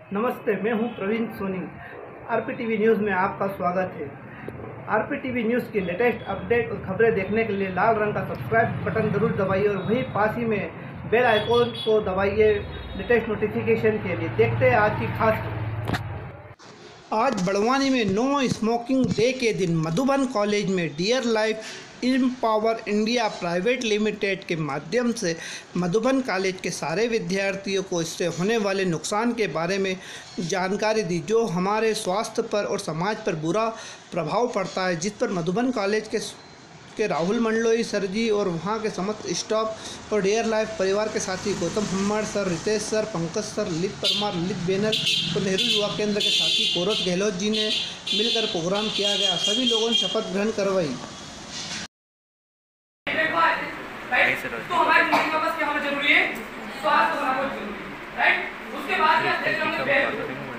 नमस्ते, मैं हूं प्रवीण सोनी। आरपीटीवी न्यूज़ में आपका स्वागत है। आरपीटीवी न्यूज़ की लेटेस्ट अपडेट और खबरें देखने के लिए लाल रंग का सब्सक्राइब बटन जरूर दबाइए और वहीं पास ही में बेल आइकॉन को दबाइए लेटेस्ट नोटिफिकेशन के लिए। देखते हैं आज की खास खबर। आज बड़वानी में नो स्मोकिंग डे के दिन मधुबन कॉलेज में dear life empower India private limited के माध्यम से मधुबन कॉलेज के सारे विद्यार्थियों को इससे होने वाले नुकसान के बारे में जानकारी दी, जो हमारे स्वास्थ्य पर और समाज पर बुरा प्रभाव पड़ता है, जिस पर मधुबन कॉलेज के राहुल मंडलोई सर जी और वहाँ के समस्त स्टाफ और डियर लाइफ परिवार के साथी Gautam Hammad sir, Ritesh sir, Pankaj sir, Lalit Parmar, Lalit Bainer और नेहरू युवा केंद्र के साथी गौरव गहलोत जी ने मिलकर प्रोग्राम किया गया। सभी लोगों ने शपथ ग्रहण करवाई। तो हमारी जिंदगी में बस क्या होना जरूरी है? स्वास्थ्य होना बहुत जरूरी है, राइट? उसके बाद क्या